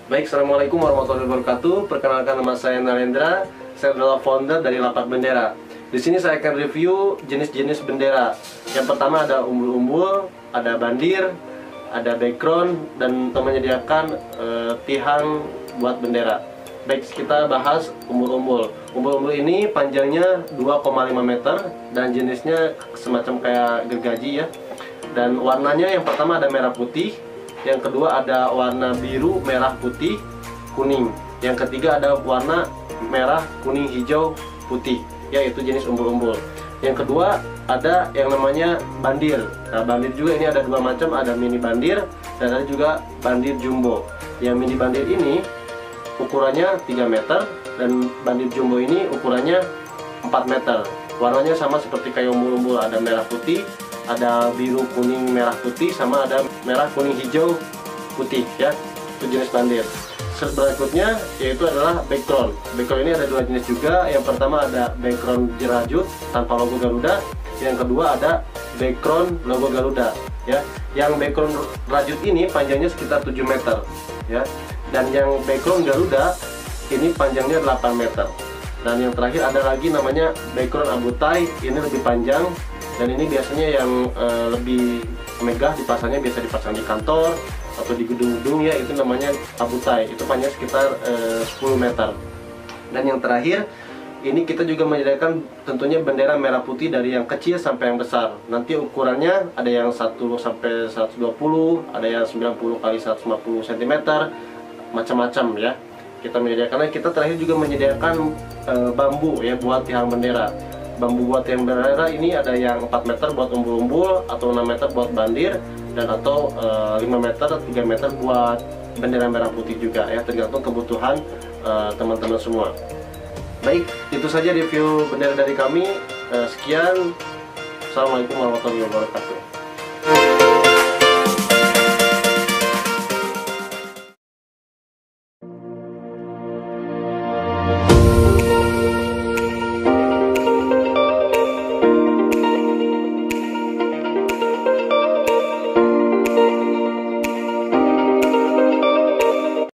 Baik, Assalamualaikum warahmatullahi wabarakatuh. Perkenalkan, nama saya Narendra. Saya adalah founder dari Lapak Bendera. Di sini saya akan review jenis-jenis bendera. Yang pertama ada umbul-umbul, ada bandir, ada background, dan menyediakan tiang buat bendera. Baik, kita bahas umbul-umbul. Umbul-umbul ini panjangnya 2,5 meter dan jenisnya semacam kayak gergaji ya. Dan warnanya yang pertama ada merah putih, yang kedua ada warna biru, merah, putih, kuning. Yang ketiga ada warna merah, kuning, hijau, putih, yaitu jenis umbul-umbul. Yang kedua ada yang namanya bandir. Nah, bandir juga ini ada dua macam, ada mini bandir dan ada juga bandir jumbo. Yang mini bandir ini ukurannya 3 meter dan bandir jumbo ini ukurannya 4 meter. Warnanya sama seperti kayak umbul-umbul, ada merah putih, ada biru, kuning, merah, putih, sama ada merah, kuning, hijau, putih ya. Itu jenis bandir. Berikutnya yaitu adalah background. Background ini ada dua jenis juga. Yang pertama ada background jerajut tanpa logo Garuda. Yang kedua ada background logo Garuda ya. Yang background rajut ini panjangnya sekitar 7 meter ya. Dan yang background Garuda ini panjangnya 8 meter. Dan yang terakhir ada lagi namanya background abutai, ini lebih panjang. Dan ini biasanya yang lebih megah dipasangnya, biasa dipasang di kantor atau di gedung-gedung ya, itu namanya abutai. Itu panjang sekitar 10 meter. Dan yang terakhir, ini kita juga menyediakan tentunya bendera merah putih dari yang kecil sampai yang besar. Nanti ukurannya ada yang 1 sampai 120, ada yang 90 kali 150 cm, macam-macam ya. Kita menyediakan. Kita terakhir juga menyediakan bambu ya buat tiang bendera. Bambu buat tiang bendera ini ada yang 4 meter buat umbul-umbul, atau 6 meter buat bandir, dan atau 5 meter, 3 meter buat bendera merah putih juga ya, tergantung kebutuhan teman-teman semua. Baik, itu saja review bendera dari kami. Sekian. Assalamualaikum warahmatullahi wabarakatuh.